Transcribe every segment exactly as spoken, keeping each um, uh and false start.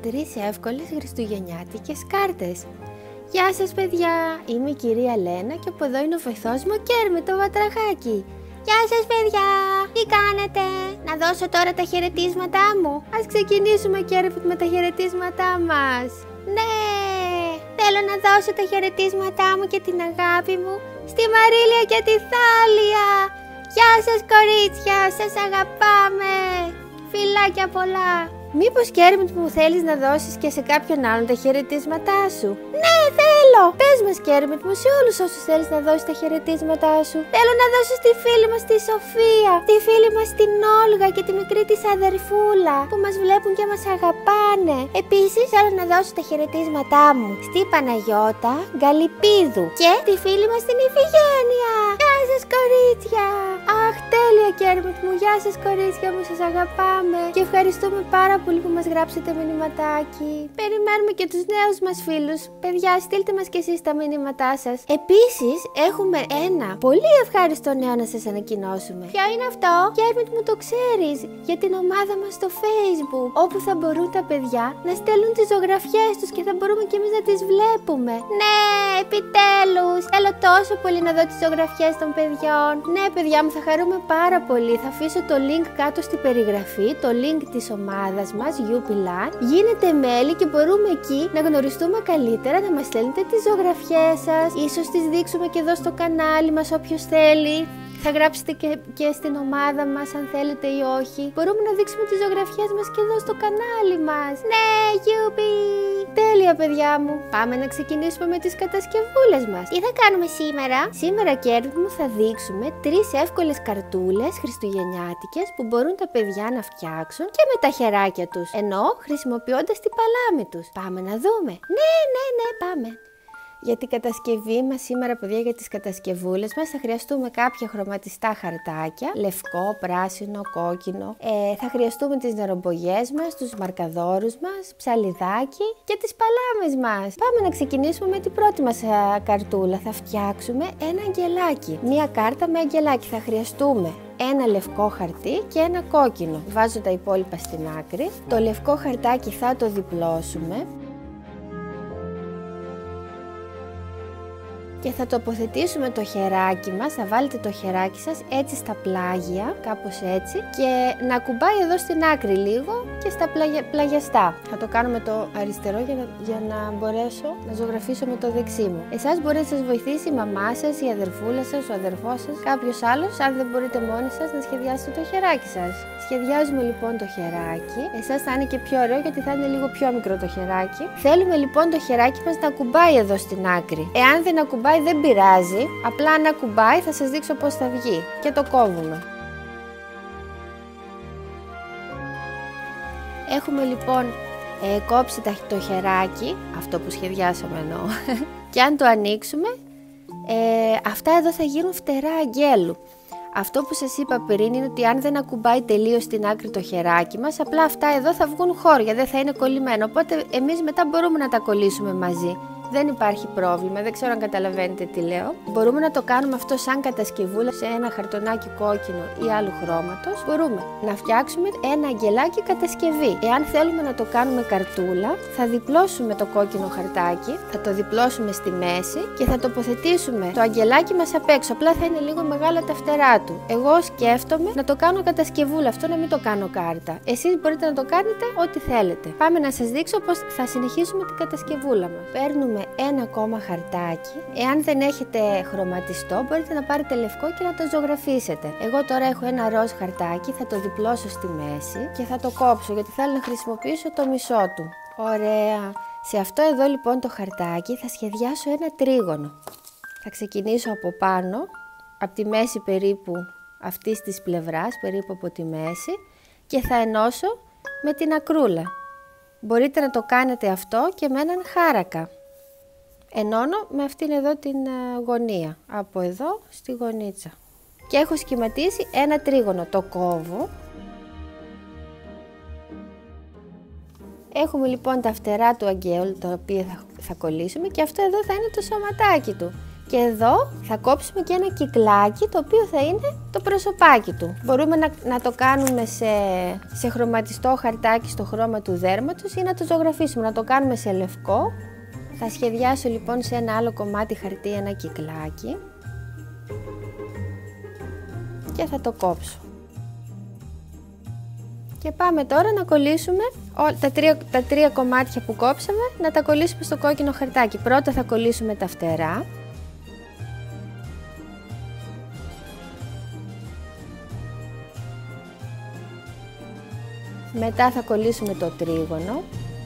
τρεις εύκολες χριστουγεννιάτικες κάρτες. Γεια σας παιδιά, είμαι η κυρία Λένα και από εδώ είναι ο βοηθός μου ο Κέρμιτ το βατραχάκι. Γεια σας παιδιά, τι κάνετε? Να δώσω τώρα τα χαιρετίσματά μου? Ας ξεκινήσουμε Κέρμιτ με τα χαιρετίσματά μας. Ναι, θέλω να δώσω τα χαιρετίσματά μου και την αγάπη μου στη Μαρίλια και τη Θάλια. Γεια σας κορίτσια, σας αγαπάμε. Φιλάκια πολλά. Μήπως Κέρμιτ μου θέλεις να δώσεις και σε κάποιον άλλον τα χαιρετίσματά σου? Ναι, θέλω! Πες μας Κέρμιτ μου σε όλους όσους θέλεις να δώσεις τα χαιρετίσματά σου. Θέλω να δώσω στη φίλη μας τη Σοφία, τη φίλη μας την Όλγα και τη μικρή της αδερφούλα που μας βλέπουν και μας αγαπάνε. Επίσης θέλω να δώσω τα χαιρετίσματά μου στη Παναγιώτα Γκαλιπίδου και τη φίλη μας την Ιφηγένεια. Γεια σας κορίτσια! Αχ, τέλεια Κέρμιτ μου, γεια σας κορίτσια μου, σας αγαπάμε και ευχαριστούμε πάρα πολύ που μας γράψετε μηνυματάκι. Περιμένουμε και τους νέους μας φίλους. Παιδιά, στείλτε μας και εσείς τα μηνύματά σας. Επίσης, έχουμε ένα πολύ ευχάριστο νέο να σας ανακοινώσουμε. Ποιο είναι αυτό? Κέρμιτ μου το ξέρεις, για την ομάδα μας στο Facebook, όπου θα μπορούν τα παιδιά να στέλνουν τις ζωγραφιές τους και θα μπορούμε και εμείς να τις βλέπουμε. Ναι, επιτέλους! Θέλω τόσο πολύ να δω τις ζωγραφιές των παιδιών. Ναι, παιδιά μου, θα χαρούμε πάρα πολύ. Θα αφήσω το link κάτω στην περιγραφή, το link της ομάδας μας, Γιουπιλάν. Γίνετε μέλη και μπορούμε εκεί να γνωριστούμε καλύτερα, να μας στέλνετε τις ζωγραφιές σας. Ίσως τις δείξουμε και εδώ στο κανάλι μας, όποιος θέλει. Θα γράψετε και, και στην ομάδα μας αν θέλετε ή όχι. Μπορούμε να δείξουμε τις ζωγραφιές μας και εδώ στο κανάλι μας. Ναι, Γιουπι! Τέλεια παιδιά μου. Πάμε να ξεκινήσουμε με τις κατασκευούλες μας. Τι θα κάνουμε σήμερα? Σήμερα Κέρμιτ μου θα δείξουμε τρεις εύκολες καρτούλες χριστουγεννιάτικες που μπορούν τα παιδιά να φτιάξουν και με τα χεράκια τους. Ενώ χρησιμοποιώντας την παλάμη τους. Πάμε να δούμε. Ναι, ναι, ναι, πάμε. Για την κατασκευή μας σήμερα, παιδιά, για τις κατασκευούλες μας θα χρειαστούμε κάποια χρωματιστά χαρτάκια, λευκό, πράσινο, κόκκινο. Ε, θα χρειαστούμε τις νερομπογιές μας, τους μαρκαδόρους μας, ψαλιδάκι και τις παλάμες μας. Πάμε να ξεκινήσουμε με την πρώτη μας α, καρτούλα. Θα φτιάξουμε ένα αγγελάκι. Μία κάρτα με αγγελάκι. Θα χρειαστούμε ένα λευκό χαρτί και ένα κόκκινο. Βάζω τα υπόλοιπα στην άκρη. Το λευκό χαρτάκι θα το διπλώσουμε και θα τοποθετήσουμε το χεράκι μας, θα βάλετε το χεράκι σας έτσι στα πλάγια, κάπως έτσι, και να κουμπάει εδώ στην άκρη λίγο και στα πλαγια, πλαγιαστά. Θα το κάνω με το αριστερό για να, για να μπορέσω να ζωγραφίσω με το δεξί μου. Εσάς μπορεί να σας βοηθήσει η μαμά σας, η αδερφούλα σας, ο αδερφός σας, κάποιος άλλος, αν δεν μπορείτε μόνοι σας να σχεδιάσετε το χεράκι σας. Σχεδιάζουμε λοιπόν το χεράκι. Εσάς θα είναι και πιο ωραίο γιατί θα είναι λίγο πιο μικρό το χεράκι. Θέλουμε λοιπόν το χεράκι μας να κουμπάει εδώ στην άκρη. Εάν δεν ακουμπάει δεν πειράζει, απλά αν ακουμπάει θα σας δείξω πώς θα βγει και το κόβουμε. Έχουμε λοιπόν ε, κόψει το χεράκι, αυτό που σχεδιάσαμε εννοώ, και αν το ανοίξουμε, ε, αυτά εδώ θα γίνουν φτερά αγγέλου. Αυτό που σας είπα πριν είναι ότι αν δεν ακουμπάει τελείως στην άκρη το χεράκι μας, απλά αυτά εδώ θα βγουν χώρια, δεν θα είναι κολλημένο, οπότε εμείς μετά μπορούμε να τα κολλήσουμε μαζί. Δεν υπάρχει πρόβλημα, δεν ξέρω αν καταλαβαίνετε τι λέω. Μπορούμε να το κάνουμε αυτό σαν κατασκευούλα σε ένα χαρτονάκι κόκκινο ή άλλου χρώματος. Μπορούμε να φτιάξουμε ένα αγγελάκι κατασκευή. Εάν θέλουμε να το κάνουμε καρτούλα, θα διπλώσουμε το κόκκινο χαρτάκι, θα το διπλώσουμε στη μέση και θα τοποθετήσουμε το αγγελάκι μας απ' έξω. Απλά θα είναι λίγο μεγάλα τα φτερά του. Εγώ σκέφτομαι να το κάνω κατασκευούλα, αυτό να μην το κάνω κάρτα. Εσείς μπορείτε να το κάνετε ό,τι θέλετε. Πάμε να σας δείξω πώς θα συνεχίσουμε την κατασκευούλα μας. Παίρνουμε ένα ακόμα χαρτάκι. Εάν δεν έχετε χρωματιστό, μπορείτε να πάρετε λευκό και να το ζωγραφίσετε. Εγώ τώρα έχω ένα ροζ χαρτάκι, θα το διπλώσω στη μέση και θα το κόψω γιατί θέλω να χρησιμοποιήσω το μισό του. Ωραία. Σε αυτό εδώ λοιπόν το χαρτάκι θα σχεδιάσω ένα τρίγωνο. Θα ξεκινήσω από πάνω, από τη μέση περίπου αυτής της πλευράς, περίπου από τη μέση, και θα ενώσω με την ακρούλα. Μπορείτε να το κάνετε αυτό και με έναν χάρακα. Ενώνω με αυτήν εδώ την γωνία, από εδώ στη γωνίτσα. Και έχω σχηματίσει ένα τρίγωνο, το κόβω. Έχουμε λοιπόν τα φτερά του αγγέλου, τα οποία θα, θα κολλήσουμε, και αυτό εδώ θα είναι το σωματάκι του. Και εδώ θα κόψουμε και ένα κυκλάκι, το οποίο θα είναι το προσωπάκι του. Μπορούμε να, να το κάνουμε σε, σε χρωματιστό χαρτάκι στο χρώμα του δέρματος ή να το ζωγραφίσουμε, να το κάνουμε σε λευκό. Θα σχεδιάσω λοιπόν σε ένα άλλο κομμάτι χαρτί ένα κυκλάκι και θα το κόψω. Και πάμε τώρα να κολλήσουμε τα τρία, τα τρία κομμάτια που κόψαμε, να τα κολλήσουμε στο κόκκινο χαρτάκι. Πρώτα θα κολλήσουμε τα φτερά. Μετά θα κολλήσουμε το τρίγωνο.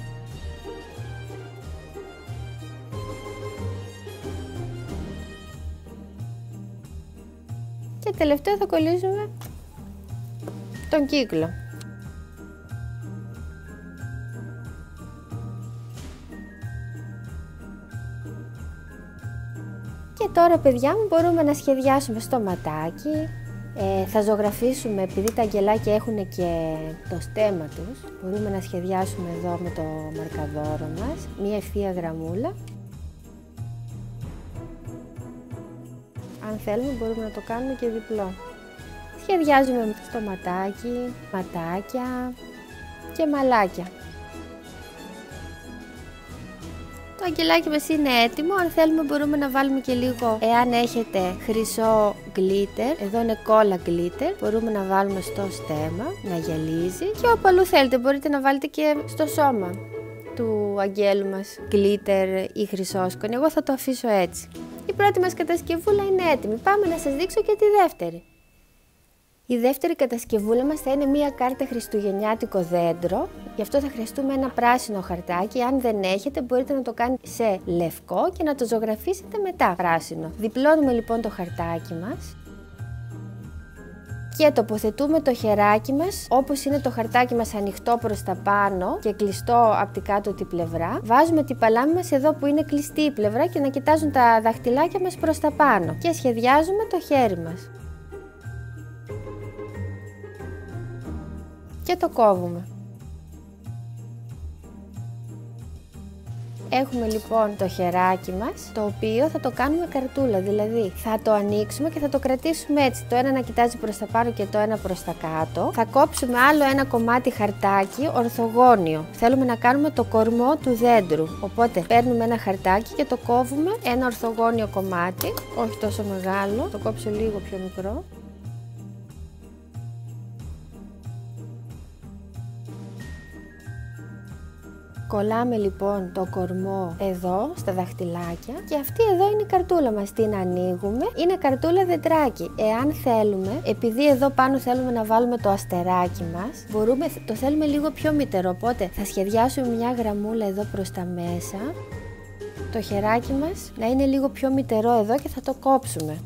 Και τελευταίο θα κολλήσουμε τον κύκλο. Και τώρα, παιδιά μου, μπορούμε να σχεδιάσουμε στο ματάκι. Ε, θα ζωγραφίσουμε, επειδή τα αγγελάκια έχουν και το στέμμα τους, μπορούμε να σχεδιάσουμε εδώ με το μαρκαδόρο μας μία ευθεία γραμμούλα. Αν θέλουμε μπορούμε να το κάνουμε και διπλό. Σχεδιάζουμε στο ματάκι, ματάκια και μαλάκια. Το αγγελάκι μας είναι έτοιμο. Αν θέλουμε μπορούμε να βάλουμε και λίγο, εάν έχετε χρυσό glitter, εδώ είναι κόλλα glitter, μπορούμε να βάλουμε στο στέμμα, να γυαλίζει, και όπου αλλού θέλετε μπορείτε να βάλετε και στο σώμα του αγγέλου μας glitter ή χρυσόσκονη. Εγώ θα το αφήσω έτσι. Η πρώτη μας κατασκευούλα είναι έτοιμη. Πάμε να σας δείξω και τη δεύτερη. Η δεύτερη κατασκευούλα μας θα είναι μία κάρτα χριστουγεννιάτικο δέντρο. Γι' αυτό θα χρειαστούμε ένα πράσινο χαρτάκι. Αν δεν έχετε μπορείτε να το κάνετε σε λευκό και να το ζωγραφίσετε μετά πράσινο. Διπλώνουμε λοιπόν το χαρτάκι μας και τοποθετούμε το χεράκι μας όπως είναι το χαρτάκι μας ανοιχτό προς τα πάνω και κλειστό από την κάτω την πλευρά. Βάζουμε την παλάμη μας εδώ που είναι κλειστή η πλευρά και να κοιτάζουν τα δαχτυλάκια μας προς τα πάνω. Και σχεδιάζουμε το χέρι μας. Και το κόβουμε. Έχουμε λοιπόν το χεράκι μας, το οποίο θα το κάνουμε καρτούλα, δηλαδή θα το ανοίξουμε και θα το κρατήσουμε έτσι, το ένα να κοιτάζει προς τα πάνω και το ένα προς τα κάτω. Θα κόψουμε άλλο ένα κομμάτι χαρτάκι ορθογώνιο. Θέλουμε να κάνουμε το κορμό του δέντρου, οπότε παίρνουμε ένα χαρτάκι και το κόβουμε ένα ορθογώνιο κομμάτι, όχι τόσο μεγάλο, το κόψω λίγο πιο μικρό. Κολλάμε λοιπόν το κορμό εδώ στα δαχτυλάκια και αυτή εδώ είναι η καρτούλα μας. Την ανοίγουμε, είναι καρτούλα δεντράκι. Εάν θέλουμε, επειδή εδώ πάνω θέλουμε να βάλουμε το αστεράκι μας, μπορούμε, το θέλουμε λίγο πιο μυτερό, οπότε θα σχεδιάσουμε μια γραμμούλα εδώ προς τα μέσα, το χεράκι μας να είναι λίγο πιο μυτερό εδώ και θα το κόψουμε.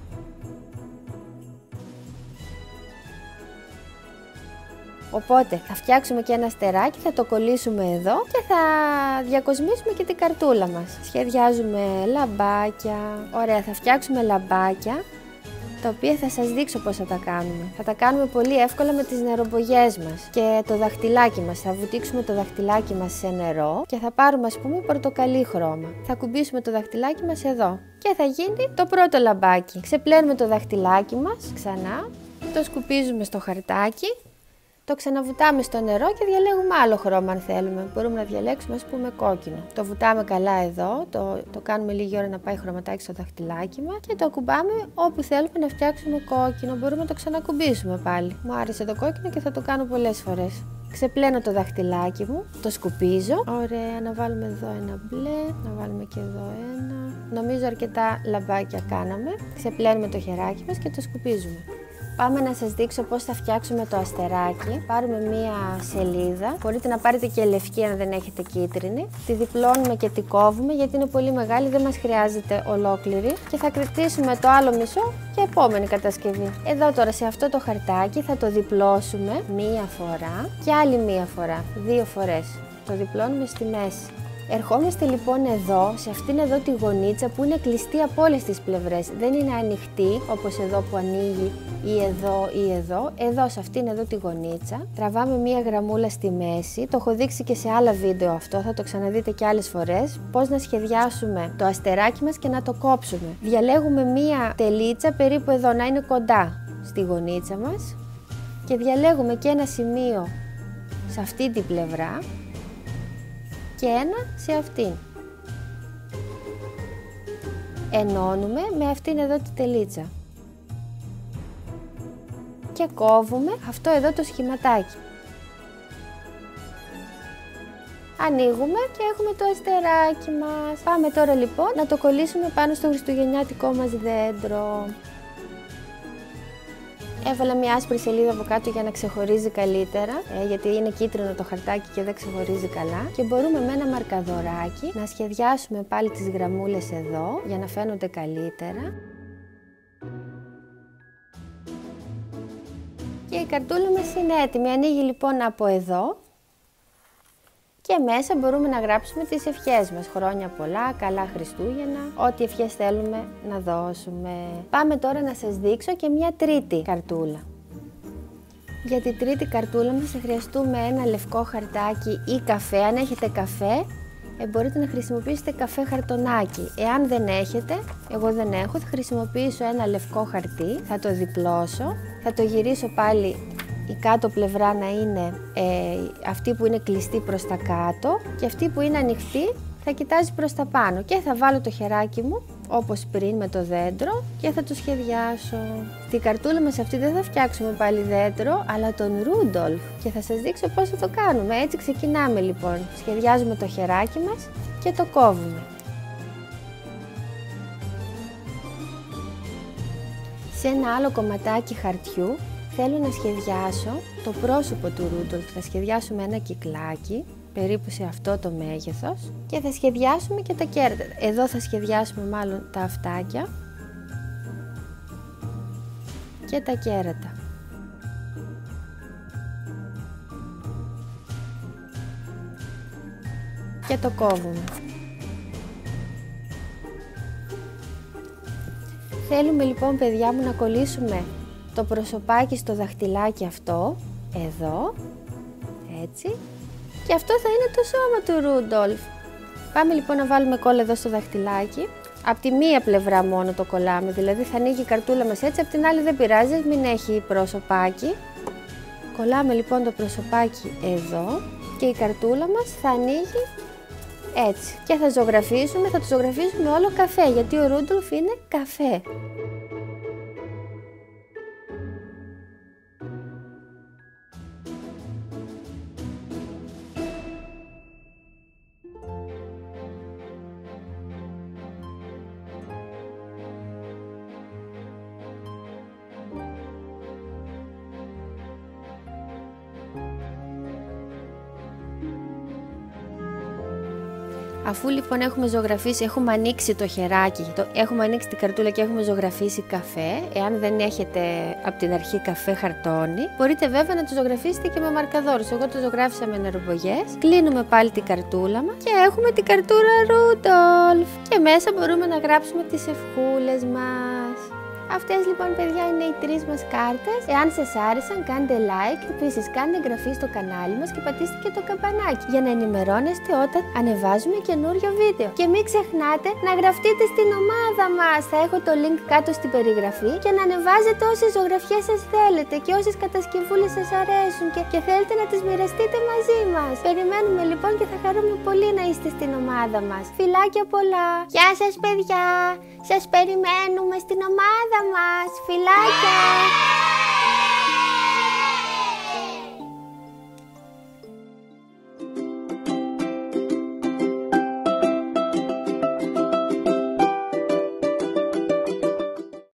Οπότε θα φτιάξουμε και ένα αστεράκι, θα το κολλήσουμε εδώ και θα διακοσμήσουμε και την καρτούλα μας. Σχεδιάζουμε λαμπάκια, ωραία, θα φτιάξουμε λαμπάκια τα οποία θα σας δείξω πώς θα τα κάνουμε. Θα τα κάνουμε πολύ εύκολα με τις νερομπογιές μας και το δαχτυλάκι μας. Θα βουτήξουμε το δαχτυλάκι μας σε νερό και θα πάρουμε ας πούμε πορτοκαλί χρώμα. Θα κουμπίσουμε το δαχτυλάκι μας εδώ και θα γίνει το πρώτο λαμπάκι. Ξεπλένουμε το δαχτυλάκι μας ξανά, το σκουπίζουμε στο χαρτάκι. Το ξαναβουτάμε στο νερό και διαλέγουμε άλλο χρώμα αν θέλουμε. Μπορούμε να διαλέξουμε ας πούμε κόκκινο. Το βουτάμε καλά εδώ, το, το κάνουμε λίγη ώρα να πάει χρωματάκι στο δαχτυλάκι μας και το ακουμπάμε όπου θέλουμε να φτιάξουμε κόκκινο. Μπορούμε να το ξανακουμπήσουμε πάλι. Μου άρεσε το κόκκινο και θα το κάνω πολλές φορές. Ξεπλένω το δαχτυλάκι μου, το σκουπίζω. Ωραία, να βάλουμε εδώ ένα μπλε, να βάλουμε και εδώ ένα. Νομίζω αρκετά λαμπάκια κάναμε. Ξεπλένουμε το χεράκι μας και το σκουπίζουμε. Πάμε να σας δείξω πώς θα φτιάξουμε το αστεράκι. Πάρουμε μία σελίδα, μπορείτε να πάρετε και λευκή αν δεν έχετε κίτρινη. Τη διπλώνουμε και τη κόβουμε γιατί είναι πολύ μεγάλη, δεν μας χρειάζεται ολόκληρη. Και θα κρατήσουμε το άλλο μισό και επόμενη κατασκευή. Εδώ τώρα σε αυτό το χαρτάκι θα το διπλώσουμε μία φορά και άλλη μία φορά, δύο φορές. Το διπλώνουμε στη μέση. Ερχόμαστε λοιπόν εδώ, σε αυτήν εδώ τη γωνίτσα που είναι κλειστή από όλες τις πλευρές. Δεν είναι ανοιχτή όπως εδώ που ανοίγει ή εδώ ή εδώ. Εδώ, σε αυτήν εδώ τη γωνίτσα, τραβάμε μία γραμμούλα στη μέση. Το έχω δείξει και σε άλλα βίντεο αυτό, θα το ξαναδείτε και άλλες φορές. Πώς να σχεδιάσουμε το αστεράκι μας και να το κόψουμε. Διαλέγουμε μία τελίτσα περίπου εδώ, να είναι κοντά στη γωνίτσα μας. Και διαλέγουμε και ένα σημείο σε αυτή την πλευρά και ένα σε αυτήν. Ενώνουμε με αυτήν εδώ τη τελίτσα. Και κόβουμε αυτό εδώ το σχηματάκι. Ανοίγουμε και έχουμε το αστεράκι μας. Πάμε τώρα λοιπόν να το κολλήσουμε πάνω στο χριστουγεννιάτικό μας δέντρο. Έβαλα μια άσπρη σελίδα από κάτω για να ξεχωρίζει καλύτερα, ε, γιατί είναι κίτρινο το χαρτάκι και δεν ξεχωρίζει καλά. Και μπορούμε με ένα μαρκαδοράκι να σχεδιάσουμε πάλι τις γραμμούλες εδώ, για να φαίνονται καλύτερα. Και η καρτούλα μας είναι έτοιμη. Ανοίγει λοιπόν από εδώ. Και μέσα μπορούμε να γράψουμε τις ευχές μας. Χρόνια πολλά, καλά Χριστούγεννα, ό,τι ευχές θέλουμε να δώσουμε. Πάμε τώρα να σας δείξω και μια τρίτη καρτούλα. Για την τρίτη καρτούλα μας θα χρειαστούμε ένα λευκό χαρτάκι ή καφέ. Αν έχετε καφέ, ε, μπορείτε να χρησιμοποιήσετε καφέ χαρτονάκι. Εάν δεν έχετε, εγώ δεν έχω, θα χρησιμοποιήσω ένα λευκό χαρτί, θα το διπλώσω, θα το γυρίσω πάλι η κάτω πλευρά να είναι ε, αυτή που είναι κλειστή προς τα κάτω και αυτή που είναι ανοιχτή θα κοιτάζει προς τα πάνω και θα βάλω το χεράκι μου όπως πριν με το δέντρο και θα το σχεδιάσω. Στην καρτούλα μας αυτή δεν θα φτιάξουμε πάλι δέντρο, αλλά τον Ρούντολφ, και θα σας δείξω πώς θα το κάνουμε. Έτσι ξεκινάμε λοιπόν. Σχεδιάζουμε το χεράκι μας και το κόβουμε. Σε ένα άλλο κομματάκι χαρτιού θέλω να σχεδιάσω το πρόσωπο του Ρούντολφ. Θα σχεδιάσουμε ένα κυκλάκι, περίπου σε αυτό το μέγεθος, και θα σχεδιάσουμε και τα κέρατα. Εδώ θα σχεδιάσουμε μάλλον τα αυτάκια και τα κέρατα. Και το κόβουμε. Θέλουμε λοιπόν, παιδιά μου, να κολλήσουμε το προσωπάκι στο δαχτυλάκι αυτό, εδώ, έτσι, και αυτό θα είναι το σώμα του Ρούντολφ. Πάμε λοιπόν να βάλουμε κόλλα εδώ στο δαχτυλάκι. Από τη μία πλευρά μόνο το κολλάμε, δηλαδή θα ανοίγει η καρτούλα μας έτσι, από την άλλη δεν πειράζει, μην έχει προσωπάκι. Κολλάμε λοιπόν το προσωπάκι εδώ και η καρτούλα μας θα ανοίγει έτσι. Και θα ζωγραφίσουμε, θα το ζωγραφίσουμε όλο καφέ, γιατί ο Ρούντολφ είναι καφέ. Αφού λοιπόν έχουμε ζωγραφίσει, έχουμε ανοίξει το χεράκι, το, έχουμε ανοίξει την καρτούλα και έχουμε ζωγραφίσει καφέ, εάν δεν έχετε από την αρχή καφέ χαρτόνι, μπορείτε βέβαια να το ζωγραφίσετε και με μαρκαδόρους. Εγώ το ζωγράφισα με νεροπογιές. Κλείνουμε πάλι την καρτούλα μας και έχουμε την καρτούρα Ρούντολφ. Και μέσα μπορούμε να γράψουμε τις ευχούλες μας. Αυτές λοιπόν, παιδιά, είναι οι τρεις μας κάρτες. Εάν σας άρεσαν, κάντε like, επίσης κάντε εγγραφή στο κανάλι μας και πατήστε και το καμπανάκι για να ενημερώνεστε όταν ανεβάζουμε καινούριο βίντεο. Και μην ξεχνάτε να γραφτείτε στην ομάδα μας. Θα έχω το link κάτω στην περιγραφή και να ανεβάζετε όσες ζωγραφιές σας θέλετε και όσες κατασκευούλες σας αρέσουν και, και θέλετε να τις μοιραστείτε μαζί μας. Περιμένουμε λοιπόν και θα χαρούμε πολύ να είστε στην ομάδα μας. Φιλάκια πολλά! Γεια σας, παιδιά! Σας περιμένουμε στην ομάδα μας. Φιλάκια!